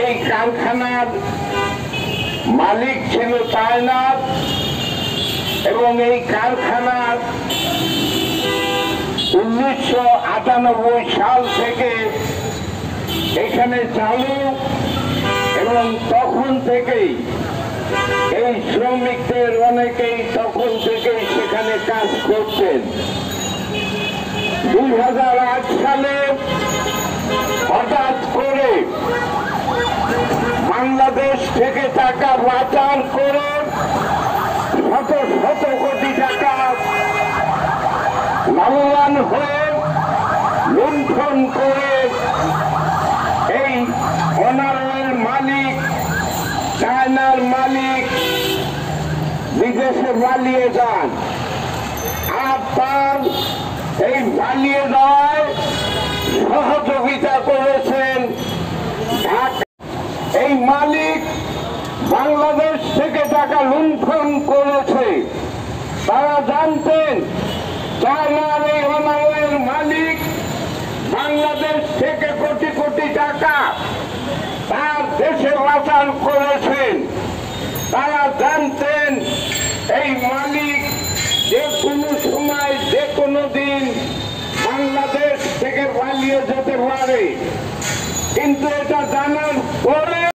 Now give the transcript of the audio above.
এই কারখানার মালিক ছিল চায়না এবং এই কারখানার 1998 সাল থেকে এখানে চালু এবং তখন থেকেই এই শ্রমিকদের অনেকেই তখন থেকেই সেখানে কাজ করতেন। 2008 সালে হঠাৎ করে বাংলাদেশ থেকে টাকা পাচার করে শত শত কোটি টাকা লাভবান হয়ে লুণ্ঠন করে এই অনারের মালিক চায়নার মালিক বিদেশে পালিয়ে যান। আর তার এই পালিয়ে যাওয়ায় সহযোগিতা করেছেন এই মালিক বাংলাদেশ থেকে টাকা লুণ্ঠন করেছে। তারা জানতেন চায়নার এই অনারের মালিক বাংলাদেশ থেকে কোটি কোটি টাকা তার দেশে পাচার করেছেন। তারা জানতেন এই মালিক যে কোনো সময় যে কোনো দিন বাংলাদেশ থেকে পালিয়ে যেতে পারে, কিন্তু এটা জানার পরে